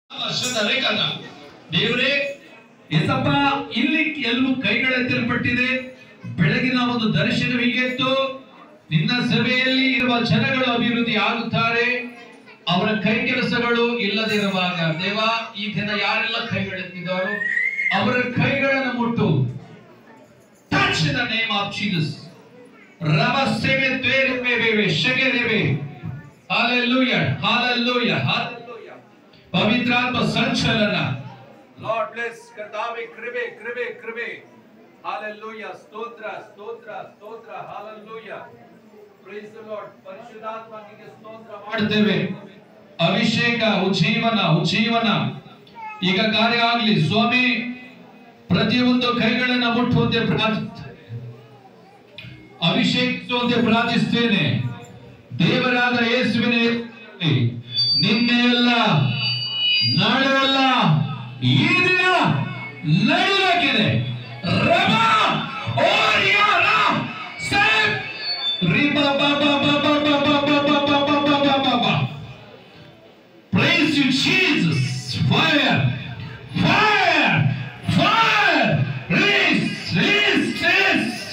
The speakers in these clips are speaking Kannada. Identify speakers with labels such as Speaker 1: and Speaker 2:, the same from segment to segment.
Speaker 1: ದೇವರೇ ಎಸಪ್ಪ ಇಲ್ಲಿ ಎಲ್ಲೂ ಕೈಗಳೆತ್ತಲ್ಪಟ್ಟಿದೆ. ಬೆಳಗಿನ ಒಂದು ದರ್ಶನ ಹೀಗೆತ್ತು, ನಿನ್ನ ಸಭೆಯಲ್ಲಿ ಇರುವ ಜನಗಳು ಅಭಿವೃದ್ಧಿ ಆಗುತ್ತಾರೆ, ಅವರ ಕೈ ಕೆಲಸಗಳು ಇಲ್ಲದೆ ಇರುವಾಗ ದೇವ ಈ ದಿನ ಯಾರೆಲ್ಲ ಕೈಗಳೆತ್ತಿದ್ದಾರೋ ಅವರ ಕೈಗಳನ್ನು ಮುಟ್ಟು. Touch in the name of Jesus. ರಮಸೆವೆ ತೇರೆವೆ ಶೆಗೆರೆವೆ. Hallelujah hallelujah hallelujah. ಪವಿತ್ರಾತ್ಮ ಸಂಚಲನ. Lord bless. ಕರ್ತಾವೇ ಕೃಪೆ ಕೃಪೆ ಕೃಪೆ. ಹಾಲೆಲೂಯಾ. ಸ್ತೋತ್ರ ಸ್ತೋತ್ರ ಸ್ತೋತ್ರ. ಹಾಲೆಲೂಯಾ. Praise the Lord. ಪರಿಶುದ್ಧಾತ್ಮನಿಗೆ ಸ್ತೋತ್ರ ಮಾಡುತ್ತೇವೆ. ಅಭಿಷೇಕ ಉಜ್ಜೀವನ ಉಜ್ಜೀವನ ಈಗ ಕಾರ್ಯ ಆಗಲಿ ಸ್ವಾಮಿ. ಪ್ರತಿಯೊಂದು ಕೈಗಳನ್ನು ಮುಟ್ಟುವಂತೆ ಪ್ರಾರ್ಥಿಸುತ್ತೇನೆ, ಅಭಿಷೇಕಿಸುವಂತೆ ಪ್ರಾರ್ಥಿಸುತ್ತೇನೆ. ದೇವರಾದ ಯೇಸುವಿನ ನಿನ್ನೆ ಅಲ್ಲ ನಾಳೆ ಅಲ್ಲ ಈ ದಿನ ನಡೆಯಲಾಗಿದೆ. ರಮ ಓರಿಯಾನ ಸೇವ್ ರಿಬಾ ಬಾಬಾ ಬಾಬಾ ಬಾಬಾ ಬಾಬಾ ಬಾಬಾ ಬಾಬಾ. Praise you Jesus. Fire fire fire. Release release release.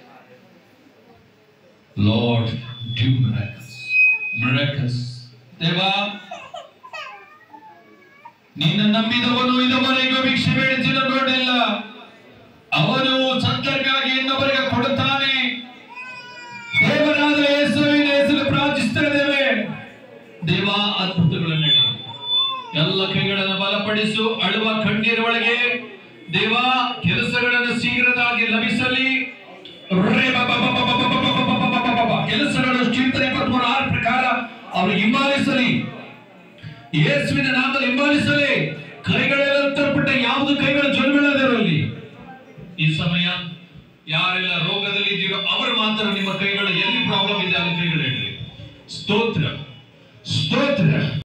Speaker 1: Lord, do miracles miracles. ದೇವಾ, ನಿನ್ನ ನಂಬಿದವನು ಇದುವರೆಗೂ ಭಿಕ್ಷೆ ಬೇಡಿಸಿದ ನೋಡಿಲ್ಲ. ಅವನು ಸತ್ತರಿಗಾಗಿ ಇನ್ನೊಬ್ಬರಿಗೆ ಕೊಡುತ್ತಾನೆ. ದೇವರಾದ ಯೇಸುವಿನ ಹೆಸರು ಪ್ರಾರ್ಥಿಸ್ತಾ ಇದ್ದೇವೆ. ದೇವಾ, ಅದ್ಭುತಗಳನ್ನು ನಡೆ. ಎಲ್ಲ ಕೈಗಳನ್ನು ಬಲಪಡಿಸು. ಅಳುವ ಕಣ್ಣೀರ ಒಳಗೆ ದೇವಾ ಕೆಲಸಗಳನ್ನು ಶೀಘ್ರವಾಗಿ ಲಭಿಸಲಿ. ಕೆಲಸಗಳು ಚಿಂತನೆ 23 ಪ್ರಕಾರ ಅವರು ಹಿಂಬಾಲಿಸಲಿ. ಯೇಸುವಿನ ನಾಮದಲ್ಲಿ ಹಿಂಬಾಲಿಸಲಿ. ಕೈಗಳೆಲ್ಲ ತರ್ಪಟ್ಟ ಯಾವುದು ಕೈಗಳು ಜ್ವರವಿಲ್ಲದಿರಲಿ. ಈ ಸಮಯ ಯಾರೆಲ್ಲ ರೋಗದಲ್ಲಿ ಇದ್ದೀರೋ ಅವರು ಮಾತ್ರ ನಿಮ್ಮ ಕೈಗಳು ಎಲ್ಲಿ ಪ್ರಾಬ್ಲಮ್ ಇದೆ ಅಲ್ಲಿ ಕೈಗಳು ಇಡ್ರಿ. ಸ್ತೋತ್ರ ಸ್ತೋತ್ರ.